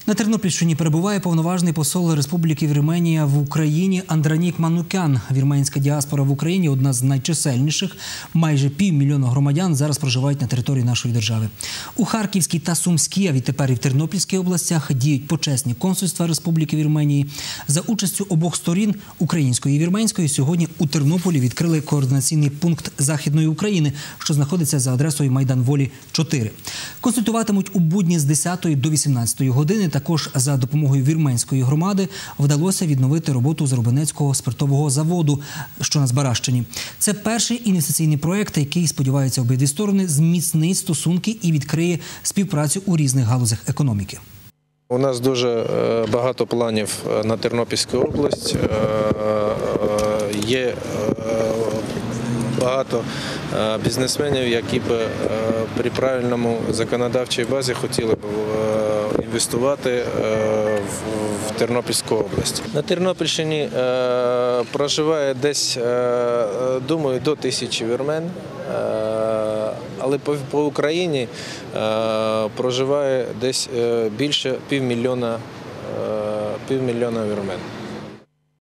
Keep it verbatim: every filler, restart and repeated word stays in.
На Тернопільщині перебуває повноважний посол Республіки Вірменія в Україні Андранік Манукян. Вірменська діаспора в Україні – одна з найчисельніших. Майже півмільйона громадян зараз проживають на території нашої держави. У Харківській та Сумській, а відтепер і в Тернопільській областях діють почесні консульства Республіки Вірменії. За участю обох сторін – української і вірменської – сьогодні у Тернополі відкрили координаційний пункт Західної України, що знаходиться за адресою Майдан Волі, чотири. Консультуватимуть у будні з десятої до вісімнадцятої години. Також за допомогою вірменської громади вдалося відновити роботу Зарубинецького спиртового заводу, що на Збаращині. Це перший інвестиційний проєкт, який, сподіваються обидві сторони, зміцнить стосунки і відкриє співпрацю у різних галузях економіки. У нас дуже багато планів на Тернопільську область. Є багато бізнесменів, які б при правильному законодавчій базі хотіли б інвестувати в Тернопільську область. На Тернопільщині проживає десь, думаю, до тисячі вірмен, але по Україні проживає десь більше півмільйона, півмільйона вірмен.